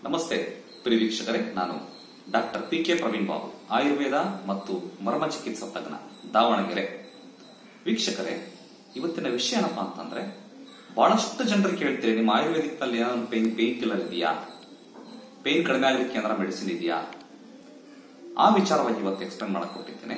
ನಮಸ್ತೆ ಪ್ರಿಯ ವೀಕ್ಷಕರೇ, ನಾನು ಡಾಕ್ಟರ್ ಪಿ.ಕೆ. ಪ್ರವೀಣ್ ಬಾಬು, ಆಯುರ್ವೇದ ಮತ್ತು ಮರ್ಮ ಚಿಕಿತ್ಸಾ ತಜ್ಞ, ದಾವಣಗೆರೆ. ವೀಕ್ಷಕರೇ, ಇವತ್ತಿನ ವಿಷಯ ಏನಪ್ಪಾ ಅಂತಂದ್ರೆ, ಬಹಳಷ್ಟು ಜನರು ಕೇಳ್ತೀರಿ, ನಿಮ್ಮ ಆಯುರ್ವೇದಿಕ್ ನಲ್ಲಿ ಏನಾದ್ರು ಪೇನ್ ಕಿಲ್ಲರ್ ಇದೆಯಾ, ಪೇನ್ ಕಡಿಮೆ ಆಗಲಿಕ್ಕೆ ಏನಾರ ಮೆಡಿಸಿನ್ ಇದೆಯಾ? ಆ ವಿಚಾರವಾಗಿ ಇವತ್ತು ಎಕ್ಸ್ಪ್ಲೇನ್ ಮಾಡಕ್ ಕೊಟ್ಟಿದ್ದೇನೆ.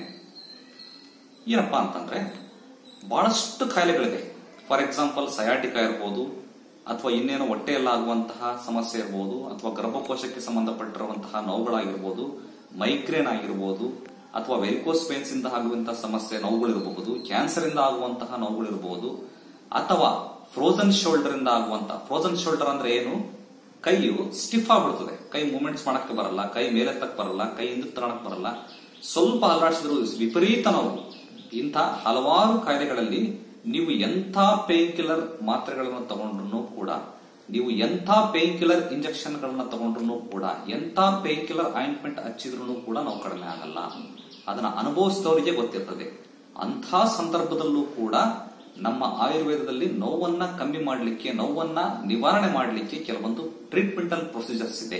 ಏನಪ್ಪಾ ಅಂತಂದ್ರೆ, ಬಹಳಷ್ಟು ಕಾಯಿಲೆಗಳಿದೆ. ಫಾರ್ ಎಕ್ಸಾಂಪಲ್ ಸಯಾಟಿಕಾ ಇರ್ಬೋದು, ಅಥವಾ ಇನ್ನೇನೋ ಹೊಟ್ಟೆಯಲ್ಲಾಗುವಂತಹ ಸಮಸ್ಯೆ ಇರಬಹುದು, ಅಥವಾ ಗರ್ಭಕೋಶಕ್ಕೆ ಸಂಬಂಧಪಟ್ಟಿರುವಂತಹ ನೋವುಗಳಾಗಿರ್ಬೋದು, ಮೈಗ್ರೇನ್ ಆಗಿರ್ಬೋದು, ಅಥವಾ ವೆರಿಕೋಸ್ ಪೇನ್ಸ್ ಇಂದ ಆಗುವಂತಹ ಸಮಸ್ಯೆ ನೋವುಗಳಿರಬಹುದು, ಕ್ಯಾನ್ಸರ್ ಇಂದ ಆಗುವಂತಹ ನೋವುಗಳಿರಬಹುದು, ಅಥವಾ ಫ್ರೋಜನ್ ಶೋಲ್ಡರ್ ಇಂದ ಆಗುವಂತಹ. ಫ್ರೋಜನ್ ಶೋಲ್ಡರ್ ಅಂದ್ರೆ ಏನು? ಕೈಯು ಸ್ಟಿಫ್ ಆಗ್ಬಿಡ್ತದೆ, ಕೈ ಮೂವ್ಮೆಂಟ್ಸ್ ಮಾಡಕ್ಕೆ ಬರಲ್ಲ, ಕೈ ಮೇಲೆತ್ತಕ್ಕೆ ಬರಲ್ಲ, ಕೈ ಹಿಂದಕ್ಕೆ ತಗೊಳಕ್ ಬರಲ್ಲ, ಸ್ವಲ್ಪ ಅಲ್ಲಾಡಿಸಿದ್ರು ವಿಪರೀತ ನೋವು. ಇಂಥ ಹಲವಾರು ಕಾಯಿಲೆಗಳಲ್ಲಿ ನೀವು ಎಂಥ ಪೇನ್ ಕಿಲ್ಲರ್ ಮಾತ್ರೆಗಳನ್ನು ತಗೊಂಡ್ರು ಕೂಡ, ನೀವು ಎಂಥ ಪೇನ್ ಕಿಲ್ಲರ್ ಇಂಜೆಕ್ಷನ್ ಗಳನ್ನ ತಗೊಂಡ್ರು ಕೂಡ, ಎಂಥ ಪೇನ್ ಕಿಲ್ಲರ್ ಆಯಿಂಟ್ಮೆಂಟ್ ಹಚ್ಚಿದ್ರು ಕೂಡ ನೋವು ಕಡಿಮೆ ಆಗಲ್ಲ. ಅದನ್ನ ಅನುಭವಿಸಿದವರಿಗೆ ಗೊತ್ತಿರ್ತದೆ. ಅಂಥ ಸಂದರ್ಭದಲ್ಲೂ ಕೂಡ ನಮ್ಮ ಆಯುರ್ವೇದದಲ್ಲಿ ನೋವನ್ನ ಕಮ್ಮಿ ಮಾಡಲಿಕ್ಕೆ, ನೋವನ್ನ ನಿವಾರಣೆ ಮಾಡಲಿಕ್ಕೆ ಕೆಲವೊಂದು ಟ್ರೀಟ್ಮೆಂಟಲ್ ಪ್ರೊಸೀಜರ್ಸ್ ಇದೆ.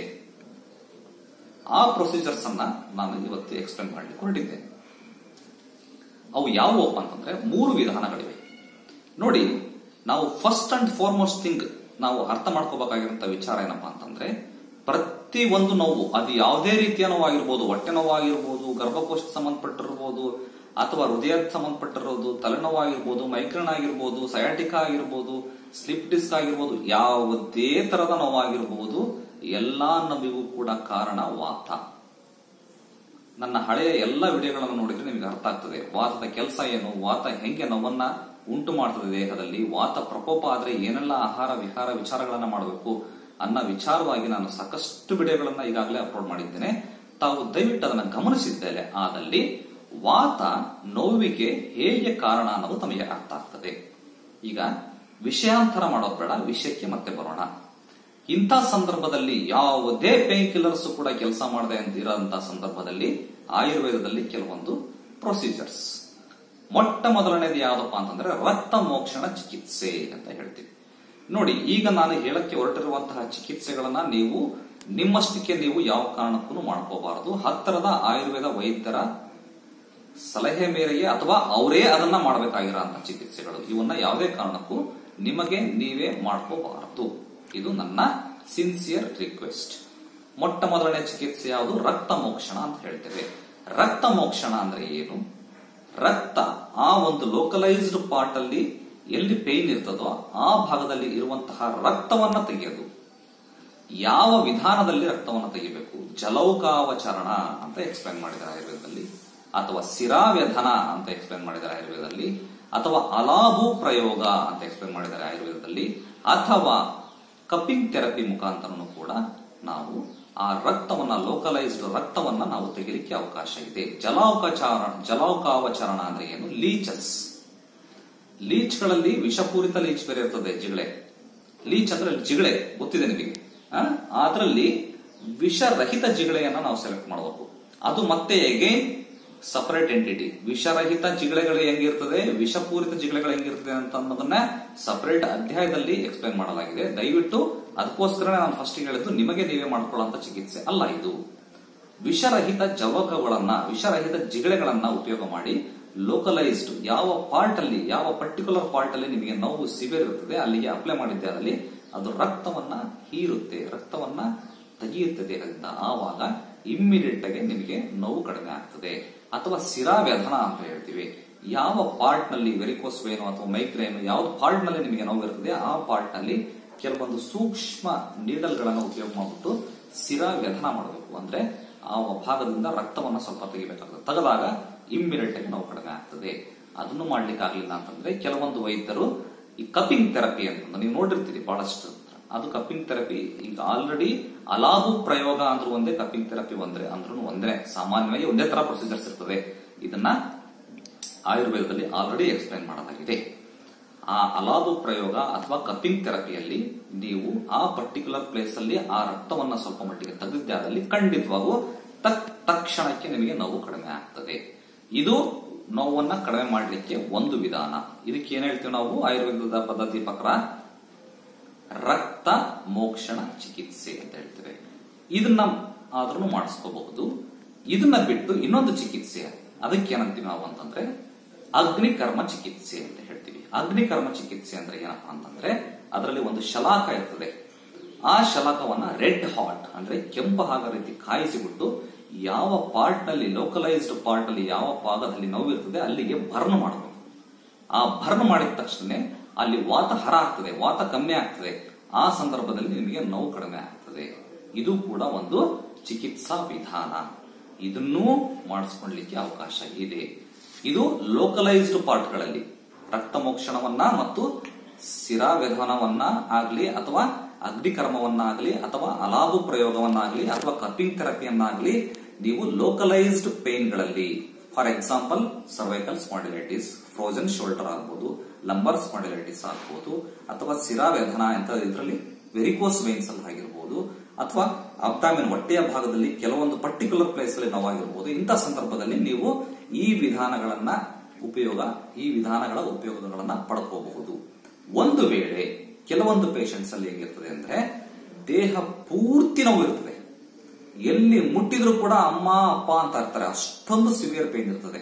ಆ ಪ್ರೊಸೀಜರ್ಸ್ ಅನ್ನ ನಾನು ಇವತ್ತು ಎಕ್ಸ್ಪ್ಲೇನ್ ಮಾಡಲಿಕ್ಕೆ ಹೊರಟಿದ್ದೇನೆ. ಅವು ಯಾವುವಪ್ಪ ಅಂತಂದ್ರೆ 3 ವಿಧಾನಗಳಿವೆ. ನೋಡಿ, ನಾವು ಫಸ್ಟ್ ಅಂಡ್ ಫಾರ್ಮೋಸ್ಟ್ ಥಿಂಗ್ ನಾವು ಅರ್ಥ ಮಾಡ್ಕೋಬೇಕಾಗಿರುವಂತಹ ವಿಚಾರ ಏನಪ್ಪಾ ಅಂತಂದ್ರೆ, ಪ್ರತಿ ಒಂದು ನೋವು, ಅದು ಯಾವುದೇ ರೀತಿಯ ನೋವಾಗಿರ್ಬೋದು, ಹೊಟ್ಟೆ ನೋವಾಗಿರ್ಬೋದು, ಗರ್ಭಕೋಶಕ್ಕೆ ಸಂಬಂಧಪಟ್ಟಿರ್ಬೋದು, ಅಥವಾ ಹೃದಯಕ್ಕೆ ಸಂಬಂಧಪಟ್ಟಿರೋದು, ತಲೆನೋವಾಗಿರ್ಬೋದು, ಮೈಗ್ರೇನ್ ಆಗಿರ್ಬೋದು, ಸಯಾಟಿಕಾ ಆಗಿರ್ಬೋದು, ಸ್ಲಿಪ್ ಡಿಸ್ಕ್ ಆಗಿರ್ಬೋದು, ಯಾವುದೇ ತರದ ನೋವಾಗಿರ್ಬೋದು, ಎಲ್ಲಾ ನೋವಿಗೂ ಕೂಡ ಕಾರಣ ವಾತ. ನನ್ನ ಹಳೆಯ ಎಲ್ಲ ವಿಡಿಯೋಗಳನ್ನು ನೋಡಿದ್ರೆ ನಿಮಗೆ ಅರ್ಥ ಆಗ್ತದೆ ವಾತದ ಕೆಲಸ ಏನು, ವಾತ ಹೆಂಗೆ ನೋವನ್ನ ಉಂಟು ಮಾಡ್ತದೆ ದೇಹದಲ್ಲಿ, ವಾತ ಪ್ರಕೋಪ ಆದ್ರೆ ಏನೆಲ್ಲ ಆಹಾರ ವಿಹಾರ ವಿಚಾರಗಳನ್ನ ಮಾಡಬೇಕು ಅನ್ನೋ ವಿಚಾರವಾಗಿ ನಾನು ಸಾಕಷ್ಟು ವಿಡಿಯೋಗಳನ್ನ ಈಗಾಗಲೇ ಅಪ್ಲೋಡ್ ಮಾಡಿದ್ದೇನೆ. ತಾವು ದಯವಿಟ್ಟು ಅದನ್ನ ಗಮನಿಸಿದ್ದೇನೆ ಆದಲ್ಲಿ ವಾತ ನೋವಿಗೆ ಹೇಗೆ ಕಾರಣ ಅನ್ನೋದು ತಮಗೆ ಅರ್ಥ ಆಗ್ತದೆ. ಈಗ ವಿಷಯಾಂತರ ಮಾಡೋದು ಬೇಡ, ವಿಷಯಕ್ಕೆ ಮತ್ತೆ ಬರೋಣ. ಇಂಥ ಸಂದರ್ಭದಲ್ಲಿ ಯಾವುದೇ ಪೇನ್ ಕಿಲ್ಲರ್ಸ್ ಕೂಡ ಕೆಲಸ ಮಾಡದೆ ಇರೋಂತಹ ಸಂದರ್ಭದಲ್ಲಿ ಆಯುರ್ವೇದದಲ್ಲಿ ಕೆಲವೊಂದು ಪ್ರೊಸೀಜರ್ಸ್. ಮೊಟ್ಟ ಮೊದಲನೇದು ಯಾವ್ದಪ್ಪ ಅಂತಂದ್ರೆ ರಕ್ತ ಮೋಕ್ಷಣ ಚಿಕಿತ್ಸೆ ಅಂತ ಹೇಳ್ತೀವಿ. ನೋಡಿ, ಈಗ ನಾನು ಹೇಳಕ್ಕೆ ಹೊರಟಿರುವಂತಹ ಚಿಕಿತ್ಸೆಗಳನ್ನ ನೀವು ನಿಮ್ಮಷ್ಟಕ್ಕೆ ನೀವು ಯಾವ ಕಾರಣಕ್ಕೂ ಮಾಡ್ಕೋಬಾರದು. ಹತ್ತಿರದ ಆಯುರ್ವೇದ ವೈದ್ಯರ ಸಲಹೆ ಮೇರೆಗೆ ಅಥವಾ ಅವರೇ ಅದನ್ನ ಮಾಡಬೇಕಾಗಿರೋಂತಹ ಚಿಕಿತ್ಸೆಗಳು, ಇವನ್ನ ಯಾವುದೇ ಕಾರಣಕ್ಕೂ ನಿಮಗೆ ನೀವೇ ಮಾಡ್ಕೋಬಾರದು. ಇದು ನನ್ನ ಸಿನ್ಸಿಯರ್ ರಿಕ್ವೆಸ್ಟ್. ಮೊಟ್ಟ ಮೊದಲನೇ ಚಿಕಿತ್ಸೆ ಯಾವುದು? ರಕ್ತ ಮೋಕ್ಷಣ ಅಂತ ಹೇಳ್ತೇವೆ. ರಕ್ತ ಮೋಕ್ಷಣ ಅಂದ್ರೆ ಏನು? ರಕ್ತ ಆ ಒಂದು ಲೋಕಲೈಸ್ಡ್ ಪಾರ್ಟ್ ಅಲ್ಲಿ ಎಲ್ಲಿ ಪೇನ್ ಇರ್ತದೋ ಆ ಭಾಗದಲ್ಲಿ ಇರುವಂತಹ ರಕ್ತವನ್ನ ತೆಗೆಯೋದು. ಯಾವ ವಿಧಾನದಲ್ಲಿ ರಕ್ತವನ್ನ ತೆಗಿಬೇಕು? ಜಲೌಕಾವಚರಣ ಅಂತ ಎಕ್ಸ್ಪ್ಲೇನ್ ಮಾಡಿದ್ದಾರೆ ಆಯುರ್ವೇದದಲ್ಲಿ, ಅಥವಾ ಶಿರಾವ್ಯಧನ ಅಂತ ಎಕ್ಸ್ಪ್ಲೇನ್ ಮಾಡಿದ್ದಾರೆ ಆಯುರ್ವೇದದಲ್ಲಿ, ಅಥವಾ ಅಲಾಭು ಪ್ರಯೋಗ ಅಂತ ಎಕ್ಸ್ಪ್ಲೇನ್ ಮಾಡಿದ್ದಾರೆ ಆಯುರ್ವೇದದಲ್ಲಿ, ಅಥವಾ ಕಪ್ಪಿಂಗ್ ಥೆರಪಿ ಮುಖಾಂತರನು ಕೂಡ ನಾವು ಆ ರಕ್ತವನ್ನ, ಲೋಕಲೈಸ್ಡ್ ರಕ್ತವನ್ನ ನಾವು ತೆಗಿಲಿಕ್ಕೆ ಅವಕಾಶ ಇದೆ. ಜಲೌಕಾವಚರಣ ಅಂದ್ರೆ ಏನು? ಲೀಚಸ್. ಲೀಚ್ಗಳಲ್ಲಿ ವಿಷಪೂರಿತ ಲೀಚ್ ಬೇರೆ ಇರ್ತದೆ, ಜಿಗಳೆ. ಲೀಚ್ ಅಂದ್ರೆ ಜಿಗಳೆ ಗೊತ್ತಿದೆ ನಿಮಗೆ. ಅದರಲ್ಲಿ ವಿಷರಹಿತ ಜಿಗಳೆಯನ್ನ ನಾವು ಸೆಲೆಕ್ಟ್ ಮಾಡಬೇಕು. ಅದು ಮತ್ತೆ ಅಗೈನ್ ಸಪರೇಟ್ ಎಂಟಿಟಿ. ವಿಷರಹಿತ ಜಿಗಳೆಗಳು ಹೆಂಗಿರ್ತದೆ, ವಿಷಪೂರಿತ ಜಿಗಳೆಗಳು ಹೆಂಗಿರ್ತದೆ ಅಂತ ಅನ್ನೋದನ್ನ ಸಪರೇಟ್ ಅಧ್ಯಾಯದಲ್ಲಿ ಎಕ್ಸ್ಪ್ಲೇನ್ ಮಾಡಲಾಗಿದೆ. ದಯವಿಟ್ಟು ಅದಕ್ಕೋಸ್ಕರ ನಾನು ಫಸ್ಟ್ ಹೇಳಿದ್ದು ನಿಮಗೆ ನೀವೇ ಮಾಡ್ಕೊಳ್ಳುವಂತ ಚಿಕಿತ್ಸೆ ಅಲ್ಲ ಇದು. ವಿಷರಹಿತ ಜವಕಗಳನ್ನ, ವಿಷರಹಿತ ಜಿಗಳೆಗಳನ್ನ ಉಪಯೋಗ ಮಾಡಿ ಲೋಕಲೈಸ್ಡ್ ಯಾವ ಪಾರ್ಟ್ ಅಲ್ಲಿ, ಯಾವ ಪರ್ಟಿಕ್ಯುಲರ್ ಪಾರ್ಟ್ ಅಲ್ಲಿ ನಿಮಗೆ ನೋವು ಸಿವಿಯರ್ ಇರ್ತದೆ ಅಲ್ಲಿಗೆ ಅಪ್ಲೈ ಮಾಡಿದ್ದೆ ಅದರಲ್ಲಿ ಅದು ರಕ್ತವನ್ನ ಹೀರುತ್ತೆ, ರಕ್ತವನ್ನ ತೆಗೆಯುತ್ತೆ ದೇಹದಿಂದ. ಆವಾಗ ಇಮ್ಮಿಡಿಯೇಟ್ ಆಗಿ ನಿಮಗೆ ನೋವು ಕಡಿಮೆ ಆಗ್ತದೆ. ಅಥವಾ ಶಿರಾವ್ಯಧನ ಅಂತ ಹೇಳ್ತೀವಿ. ಯಾವ ಪಾರ್ಟ್ ನಲ್ಲಿ ವೆರಿಕೋಸ್ ವೇನು ಅಥವಾ ಮೈಗ್ರೇನ್ ಯಾವ್ದು ಪಾರ್ಟ್ ನಲ್ಲಿ ನಿಮಗೆ ನೋವು ಇರ್ತದೆ ಆ ಪಾರ್ಟ್ ನಲ್ಲಿ ಕೆಲವೊಂದು ಸೂಕ್ಷ್ಮ ನೀಡಲ್ ಗಳನ್ನ ಉಪಯೋಗ ಮಾಡಿಬಿಟ್ಟು ಶಿರಾವ್ಯಧನ ಮಾಡಬೇಕು. ಅಂದ್ರೆ ಆ ಭಾಗದಿಂದ ರಕ್ತವನ್ನ ಸ್ವಲ್ಪ ತೆಗಿಬೇಕಾಗ್ತದೆ. ತೆಗೆದಾಗ ಇಮ್ಮಿಡಿಯೇಟ್ ಆಗಿ ನೋವು ಕಡಿಮೆ ಆಗ್ತದೆ. ಅದನ್ನು ಮಾಡ್ಲಿಕ್ಕೆ ಆಗ್ಲಿಲ್ಲ ಅಂತಂದ್ರೆ ಕೆಲವೊಂದು ವೈದ್ಯರು ಈ ಕಪ್ಪಿಂಗ್ ಥೆರಪಿ ಅಂತ ನೀವು ನೋಡಿರ್ತೀರಿ ಬಹಳಷ್ಟು. ಅದು ಕಪ್ಪಿಂಗ್ ಥೆರಪಿ ಈಗ ಆಲ್ರೆಡಿ ಅಲಾಭು ಪ್ರಯೋಗ ಅಂದ್ರೂ ಒಂದೇ, ಕಪ್ಪಿಂಗ್ ಥೆರಪಿ ಅಂದ್ರೂ ಒಂದೇ. ಸಾಮಾನ್ಯವಾಗಿ ಒಂದೇ ತರ ಪ್ರೊಸೀಜರ್ಸ್ ಇರ್ತದೆ. ಇದನ್ನ ಆಯುರ್ವೇದದಲ್ಲಿ ಆಲ್ರೆಡಿ ಎಕ್ಸ್ಪ್ಲೈನ್ ಮಾಡಲಾಗಿದೆ. ಆ ಅಲಾಭು ಪ್ರಯೋಗ ಅಥವಾ ಕಪ್ಪಿಂಗ್ ಥೆರಪಿಯಲ್ಲಿ ನೀವು ಆ ಪರ್ಟಿಕ್ಯುಲರ್ ಪ್ಲೇಸ್ ಅಲ್ಲಿ ಆ ರಕ್ತವನ್ನ ಸ್ವಲ್ಪ ಮಟ್ಟಿಗೆ ತೆಗೆದಿದ್ದಾದಲ್ಲಿ ಖಂಡಿತವಾಗೂ ತಕ್ಷಣಕ್ಕೆ ನಿಮಗೆ ನೋವು ಕಡಿಮೆ ಆಗ್ತದೆ. ಇದು ನೋವನ್ನ ಕಡಿಮೆ ಮಾಡಲಿಕ್ಕೆ ಒಂದು ವಿಧಾನ. ಇದಕ್ಕೆ ಏನ್ ಹೇಳ್ತೀವಿ ನಾವು ಆಯುರ್ವೇದದ ಪದ್ಧತಿ ಪ್ರಕಾರ? ರಕ್ತ ಮೋಕ್ಷಣ ಚಿಕಿತ್ಸೆ ಅಂತ ಹೇಳ್ತೇವೆ. ಇದನ್ನ ಆದ್ರೂ ಮಾಡಿಸ್ಕೋಬಹುದು. ಇದನ್ನ ಬಿಟ್ಟು ಇನ್ನೊಂದು ಚಿಕಿತ್ಸೆ, ಅದಕ್ಕೆ ಏನಂತೀವಿ ನಾವು ಅಂತಂದ್ರೆ ಅಗ್ನಿಕರ್ಮ ಚಿಕಿತ್ಸೆ ಅಂತ ಹೇಳ್ತೀವಿ. ಅಗ್ನಿಕರ್ಮ ಚಿಕಿತ್ಸೆ ಅಂದ್ರೆ ಏನಪ್ಪಾ ಅಂತಂದ್ರೆ ಅದರಲ್ಲಿ ಒಂದು ಶಲಾಕ ಇರ್ತದೆ. ಆ ಶಲಾಕವನ್ನ ರೆಡ್ ಹಾಟ್ ಅಂದ್ರೆ ಕೆಂಪು ಹಾಗೋ ರೀತಿ ಕಾಯಿಸಿಬಿಟ್ಟು ಯಾವ ಪಾರ್ಟ್ ನಲ್ಲಿ, ಲೋಕಲೈಸ್ಡ್ ಪಾರ್ಟ್ ಅಲ್ಲಿ ಯಾವ ಭಾಗದಲ್ಲಿ ನೋವು ಇರ್ತದೆ ಅಲ್ಲಿಗೆ ಬರ್ನ್ ಮಾಡಬೇಕು. ಆ ಬರ್ನ್ ಮಾಡಿದ ತಕ್ಷಣ ಅಲ್ಲಿ ವಾತ ಹರ ಆಗ್ತದೆ, ವಾತ ಕಮ್ಮಿ ಆಗ್ತದೆ. ಆ ಸಂದರ್ಭದಲ್ಲಿ ನಿಮಗೆ ನೋವು ಕಡಿಮೆ ಆಗ್ತದೆ. ಇದು ಕೂಡ ಒಂದು ಚಿಕಿತ್ಸಾ ವಿಧಾನ. ಇದನ್ನೂ ಮಾಡಿಸ್ಕೊಳ್ಳಿಕ್ಕೆ ಅವಕಾಶ ಇದೆ. ಇದು ಲೋಕಲೈಸ್ಡ್ ಪಾರ್ಟ್ಗಳಲ್ಲಿ ರಕ್ತಮೋಕ್ಷಣವನ್ನ ಮತ್ತು ಸಿರಾ ವಿಧಾನವನ್ನ ಆಗ್ಲಿ ಅಥವಾ ಅಗ್ನಿಕರ್ಮವನ್ನಾಗ್ಲಿ ಅಥವಾ ಅಲಾಬು ಪ್ರಯೋಗವನ್ನಾಗ್ಲಿ ಅಥವಾ ಕಪಿಂಗ್ ಥೆರಪಿಯನ್ನಾಗ್ಲಿ ನೀವು ಲೋಕಲೈಸ್ಡ್ ಪೇನ್ಗಳಲ್ಲಿ, for example cervical spondylitis, frozen shoulder ಆಗ್ಬೋದು, ಲಂಬರ್ ಸ್ಪಾಂಡಿಲೈಟಿಸ್ ಆಗ್ಬೋದು, ಅಥವಾ ಸಿರಾ ವೇದನ ಅಂತ ಇದರಲ್ಲಿ ವೆರಿಕೋಸ್ ವೇನ್ಸ್ ಅಲ್ಲಿ ಆಗಿರ್ಬೋದು, ಅಥವಾ ಅಬ್ಡಾಮಿನ್ ಹೊಟ್ಟೆಯ ಭಾಗದಲ್ಲಿ ಕೆಲವೊಂದು ಪರ್ಟಿಕ್ಯುಲರ್ ಪ್ಲೇಸ್ ಅಲ್ಲಿ ನೋವಾಗಿರ್ಬೋದು. ಇಂಥ ಸಂದರ್ಭದಲ್ಲಿ ನೀವು ಈ ವಿಧಾನಗಳ ಉಪಯೋಗಗಳನ್ನ ಪಡ್ಕೋಬಹುದು. ಒಂದು ವೇಳೆ ಕೆಲವೊಂದು ಪೇಷಂಟ್ಸ್ ಅಲ್ಲಿ ಹೇಗಿರ್ತದೆ ಅಂದ್ರೆ ದೇಹ ಪೂರ್ತಿ ನೋವು ಇರ್ತದೆ, ಎಲ್ಲಿ ಮುಟ್ಟಿದ್ರು ಕೂಡ ಅಮ್ಮ ಅಪ್ಪ ಅಂತ ಇರ್ತಾರೆ, ಅಷ್ಟೊಂದು ಸಿವಿಯರ್ ಪೇನ್ ಇರ್ತದೆ,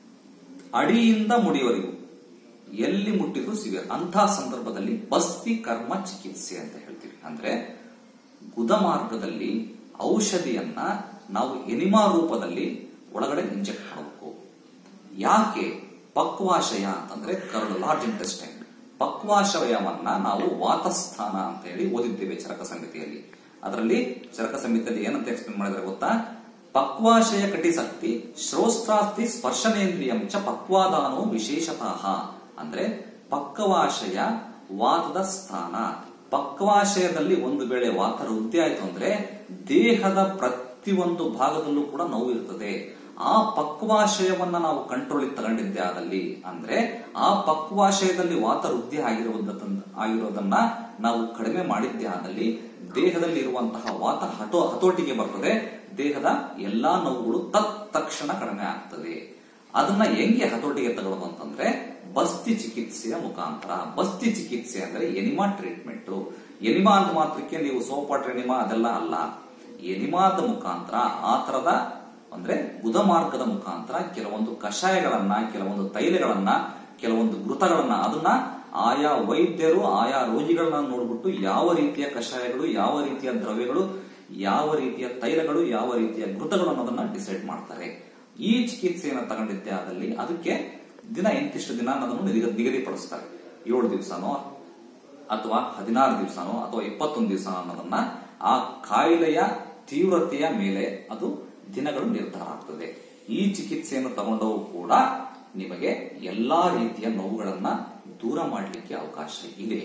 ಅಡಿಯಿಂದ ಮುಡಿಯವರೆಗೂ ಎಲ್ಲಿ ಮುಟ್ಟಿದ್ರು ಸಿವಿಯರ್. ಅಂತಹ ಸಂದರ್ಭದಲ್ಲಿ ಬಸ್ತಿ ಕರ್ಮ ಚಿಕಿತ್ಸೆ ಅಂತ ಹೇಳ್ತೀವಿ. ಅಂದ್ರೆ ಗುದಮಾರ್ಗದಲ್ಲಿ ಔಷಧಿಯನ್ನ ನಾವು ಎನಿಮಾ ರೂಪದಲ್ಲಿ ಒಳಗಡೆ ಇಂಜೆಕ್ಟ್ ಮಾಡಬೇಕು. ಯಾಕೆ? ಪಕ್ವಾಶಯ ಅಂತಂದ್ರೆ ಕರಳು, ಲಾರ್ಜ್ ಇಂಟೆಸ್ಟೈನ್. ಪಕ್ವಾಶಯವನ್ನ ನಾವು ವಾತಸ್ಥಾನ ಅಂತ ಹೇಳಿ ಓದಿದ್ದೇವೆ ಚರಕ ಸಂಹಿತೆಯಲ್ಲಿ. ಅದರಲ್ಲಿ ಚರಕ ಸಂಹಿತೆಯಲ್ಲಿ ಏನಂತ ಎಕ್ಸ್ಪ್ಲೇನ್ ಮಾಡಿದ್ರೆ ಗೊತ್ತಾ? ಪಕ್ವಾಶಯ ಕಟಿಸಕ್ತಿ ಶ್ರೋಸ್ತ್ರಾಸ್ತಿ ಸ್ಪರ್ಶನೇಂದ್ರಿಯಂ ಚ ಪಕ್ವಾದಾನೋ ವಿಶೇಷತಃ. ಅಂದ್ರೆ ಪಕ್ವಾಶಯ ವಾತದ ಸ್ಥಾನ. ಪಕ್ವಾಶಯದಲ್ಲಿ ಒಂದು ವೇಳೆ ವಾತ ವೃದ್ಧಿ ಆಯ್ತು ಅಂದ್ರೆ ದೇಹದ ಪ್ರತಿಯೊಂದು ಭಾಗದಲ್ಲೂ ಕೂಡ ನೋವು ಇರ್ತದೆ. ಆ ಪಕ್ವಾಶಯವನ್ನ ನಾವು ಕಂಟ್ರೋಲಿಗೆ ತಗೊಂಡಿದ್ದೆ ಆದಲ್ಲಿ, ಅಂದ್ರೆ ಆ ಪಕ್ವಾಶಯದಲ್ಲಿ ವಾತ ವೃದ್ಧಿ ಆಗಿರೋದನ್ನ ನಾವು ಕಡಿಮೆ ಮಾಡಿದ್ದೆ ಆದಲ್ಲಿ ದೇಹದಲ್ಲಿ ಇರುವಂತಹ ವಾತ ಹತೋಟಿಗೆ ಬರ್ತದೆ. ದೇಹದ ಎಲ್ಲಾ ನೋವುಗಳು ತಕ್ಷಣ ಕಡಿಮೆ ಆಗ್ತದೆ. ಅದನ್ನ ಹೆಂಗೆ ಹತೋಟಿಗೆ ತಗೊಳ್ಳೋದು ಅಂತಂದ್ರೆ ಬಸ್ತಿ ಚಿಕಿತ್ಸೆಯ ಮುಖಾಂತರ. ಬಸ್ತಿ ಚಿಕಿತ್ಸೆ ಅಂದ್ರೆ ಎನಿಮಾ ಟ್ರೀಟ್ಮೆಂಟ್. ಎನಿಮಾ ಅಂತ ಮಾತ್ರಕ್ಕೆ ನೀವು ಸೋಪ್ ವಾಟರ್ ಎನಿಮಾ ಅದೆಲ್ಲ ಅಲ್ಲ. ಎನಿಮಾದ ಮುಖಾಂತರ ಆ ತರದ ಅಂದ್ರೆ ಗುದಮಾರ್ಗದ ಮುಖಾಂತರ ಕೆಲವೊಂದು ಕಷಾಯಗಳನ್ನ, ಕೆಲವೊಂದು ತೈಲಗಳನ್ನ, ಕೆಲವೊಂದು ಘೃತಗಳನ್ನ, ಅದನ್ನ ಆಯಾ ವೈದ್ಯರು ಆಯಾ ರೋಗಿಗಳನ್ನ ನೋಡ್ಬಿಟ್ಟು ಯಾವ ರೀತಿಯ ಕಷಾಯಗಳು, ಯಾವ ರೀತಿಯ ದ್ರವ್ಯಗಳು, ಯಾವ ರೀತಿಯ ತೈಲಗಳು, ಯಾವ ರೀತಿಯ ಘೃತಗಳು ಅನ್ನೋದನ್ನ ಡಿಸೈಡ್ ಮಾಡ್ತಾರೆ. ಈ ಚಿಕಿತ್ಸೆಯನ್ನು ತಗೊಂಡಿದ್ದೆ ಆದಲ್ಲಿ ಅದಕ್ಕೆ ದಿನ ಇಂತಿಷ್ಟು ದಿನ ಅನ್ನೋದನ್ನು ನಿಗದಿಪಡಿಸ್ತಾರೆ. 7 ದಿವಸನೋ ಅಥವಾ 16 ದಿವಸನೋ ಅಥವಾ 21 ದಿವಸ ಅನ್ನೋದನ್ನ ಆ ಕಾಯಿಲೆಯ ತೀವ್ರತೆಯ ಮೇಲೆ ಅದು ದಿನಗಳು ನಿರ್ಧಾರ ಆಗ್ತದೆ. ಈ ಚಿಕಿತ್ಸೆಯನ್ನು ತಗೊಂಡವು ಕೂಡ ನಿಮಗೆ ಎಲ್ಲಾ ರೀತಿಯ ನೋವುಗಳನ್ನ ದೂರ ಮಾಡಲಿಕ್ಕೆ ಅವಕಾಶ ಇದೆ.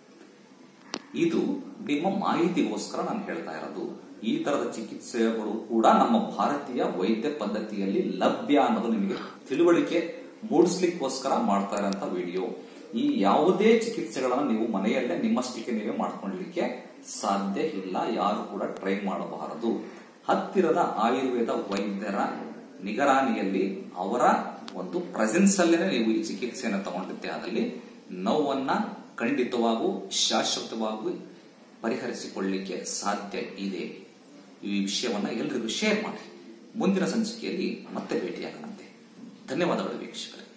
ಇದು ನಿಮ್ಮ ಮಾಹಿತಿಗೋಸ್ಕರ ನಾನು ಹೇಳ್ತಾ ಇರೋದು. ಈ ತರದ ಚಿಕಿತ್ಸೆಗಳು ಕೂಡ ನಮ್ಮ ಭಾರತೀಯ ವೈದ್ಯ ಪದ್ಧತಿಯಲ್ಲಿ ಲಭ್ಯ ಅನ್ನೋದು ನಿಮಗೆ ತಿಳುವಳಿಕೆ ಮೂಡಿಸ್ಲಿಕ್ಕೋಸ್ಕರ ಮಾಡ್ತಾ ಇರೋಂತ ವಿಡಿಯೋ. ಈ ಯಾವುದೇ ಚಿಕಿತ್ಸೆಗಳನ್ನ ನೀವು ಮನೆಯಲ್ಲೇ ನಿಮ್ಮಷ್ಟಕ್ಕೆ ನೀವೇ ಮಾಡ್ಕೊಳ್ಳಲಿಕ್ಕೆ ಸಾಧ್ಯ ಇಲ್ಲ. ಯಾರು ಕೂಡ ಟ್ರೈ ಮಾಡಬಾರದು. ಹತ್ತಿರದ ಆಯುರ್ವೇದ ವೈದ್ಯರ ನಿಗರಾಣಿಯಲ್ಲಿ, ಅವರ ಒಂದು ಪ್ರೆಸೆನ್ಸ್ ಅಲ್ಲೇನೆ ನೀವು ಈ ಚಿಕಿತ್ಸೆಯನ್ನು ತಗೊಂಡಿದ್ದೆ ಆದಲ್ಲಿ ನೋವನ್ನ ಖಂಡಿತವಾಗೂ ಶಾಶ್ವತವಾಗಿ ಪರಿಹರಿಸಿಕೊಳ್ಳಲಿಕ್ಕೆ ಸಾಧ್ಯ ಇದೆ. ಈ ವಿಷಯವನ್ನ ಎಲ್ಲರಿಗೂ ಶೇರ್ ಮಾಡಿ. ಮುಂದಿನ ಸಂಚಿಕೆಯಲ್ಲಿ ಮತ್ತೆ ಭೇಟಿಯಾಗದಂತೆ. ಧನ್ಯವಾದಗಳು ವೀಕ್ಷಕರೇ.